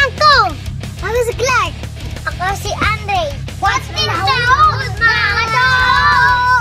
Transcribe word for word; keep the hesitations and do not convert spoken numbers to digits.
pangalan ko? Ako si Clark. Ako si Andre. What's in the hood, mga kadol?